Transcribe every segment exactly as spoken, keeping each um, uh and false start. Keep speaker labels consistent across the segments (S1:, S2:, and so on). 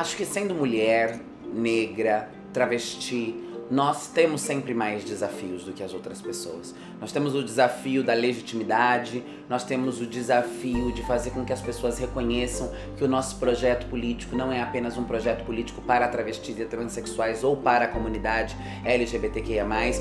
S1: Acho que sendo mulher, negra, travesti, nós temos sempre mais desafios do que as outras pessoas. Nós temos o desafio da legitimidade, nós temos o desafio de fazer com que as pessoas reconheçam que o nosso projeto político não é apenas um projeto político para travestis e transexuais ou para a comunidade L G B T Q I A mais.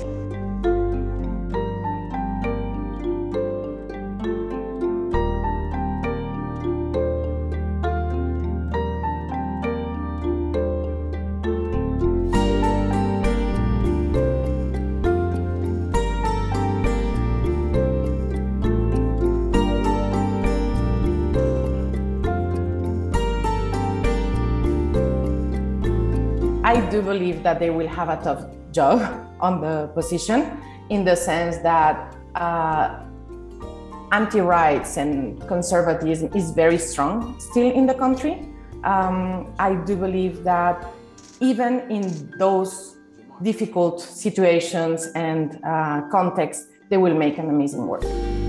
S2: I do believe that they will have a tough job on the position, in the sense that uh, anti-rights and conservatism is very strong still in the country. Um, I do believe that even in those difficult situations and uh, contexts, they will make an amazing work.